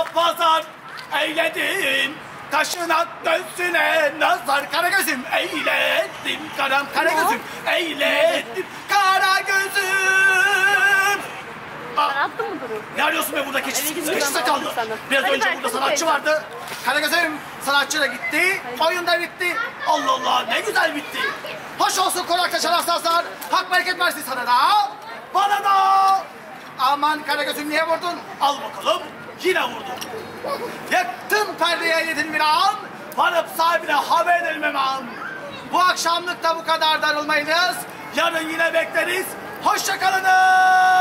pazar eyledin. Kaşına göğsüne nazar Karagöz'üm eyledim. Karagöz'üm eyledim. Karagöz'üm. Attın mı Duru? Ne arıyorsun be burada keçi gidiyorum, sakallı? aldım sana. Biraz Hadi önce ben burada seni sanatçı teyze. vardı. Karagöz'üm sanatçı da gitti. Oyun da bitti. Allah Allah ne güzel bitti. Hoş olsun konakta çalan sazlar. Hak bereket versin sana da. Bana da. Aman Karagöz'üm niye vurdun? Al bakalım. Yine vurdun. Yaktın perdeye yedin bir an. Varıp sahibine haber edelim hemen. Bu akşamlık da bu kadar darılmayınız. Yarın yine bekleriz. Hoşça kalınız.